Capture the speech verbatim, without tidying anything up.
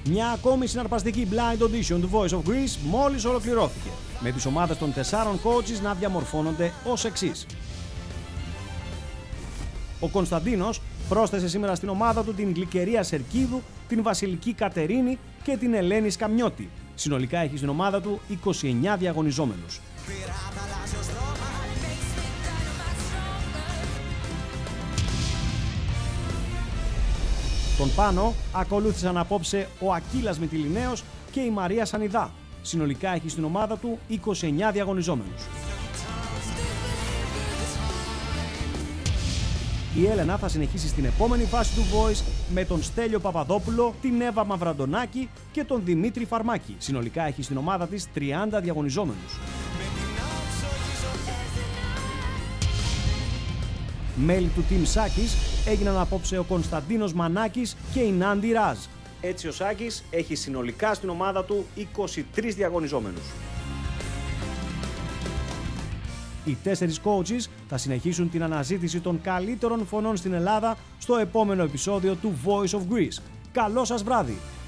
Μια ακόμη συναρπαστική blind audition του Voice of Greece μόλις ολοκληρώθηκε, με τις ομάδες των τεσσάρων coaches να διαμορφώνονται ως εξής. Ο Κωνσταντίνος πρόσθεσε σήμερα στην ομάδα του την Γλυκερία Σερκίδου, την Βασιλική Κατερίνη και την Ελένη Σκαμιώτη. Συνολικά έχει στην ομάδα του είκοσι εννέα διαγωνιζόμενους. Τον Πάνο ακολούθησαν απόψε ο Ακύλας Μητυλινέος και η Μαρία Σανιδά. Συνολικά έχει στην ομάδα του είκοσι εννέα διαγωνιζόμενους. Η Έλενα θα συνεχίσει στην επόμενη φάση του Voice με τον Στέλιο Παπαδόπουλο, την Εύα Μαυραντονάκη και τον Δημήτρη Φαρμάκη. Συνολικά έχει στην ομάδα της τριάντα διαγωνιζόμενους. Μέλη του Team Σάκης έγιναν απόψε ο Κωνσταντίνος Μανάκης και η Νάντι Ράζ. Έτσι ο Σάκης έχει συνολικά στην ομάδα του είκοσι τρεις διαγωνιζόμενους. Οι τέσσερις coaches θα συνεχίσουν την αναζήτηση των καλύτερων φωνών στην Ελλάδα στο επόμενο επεισόδιο του Voice of Greece. Καλό σας βράδυ!